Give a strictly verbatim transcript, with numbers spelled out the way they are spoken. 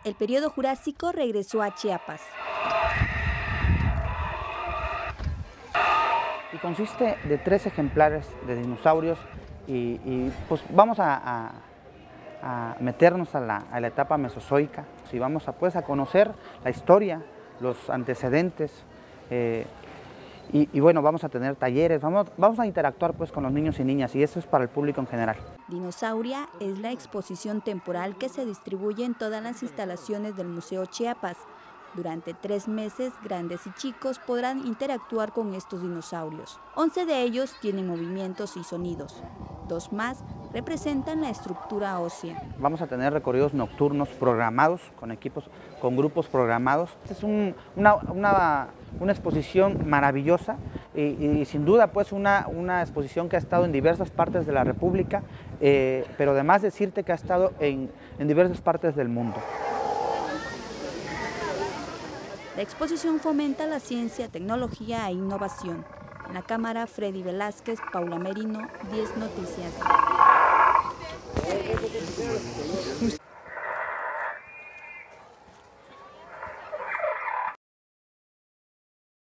el periodo Jurásico regresó a Chiapas. Y consiste de tres ejemplares de dinosaurios y, y pues vamos a, a, a meternos a la, a la etapa mesozoica, y vamos a, pues, a conocer la historia, los antecedentes, eh, y, y bueno, vamos a tener talleres, vamos, vamos a interactuar pues con los niños y niñas, y eso es para el público en general. Dinosauria es la exposición temporal que se distribuye en todas las instalaciones del Museo Chiapas. Durante tres meses, grandes y chicos podrán interactuar con estos dinosaurios. once de ellos tienen movimientos y sonidos. Dos más representan la estructura ósea. Vamos a tener recorridos nocturnos programados, con equipos, con grupos programados. Es un, una, una, una exposición maravillosa y, y sin duda pues una, una exposición que ha estado en diversas partes de la República, eh, pero además decirte que ha estado en, en diversas partes del mundo. La exposición fomenta la ciencia, tecnología e innovación. En la cámara, Freddy Velázquez, Paula Merino, diez Noticias.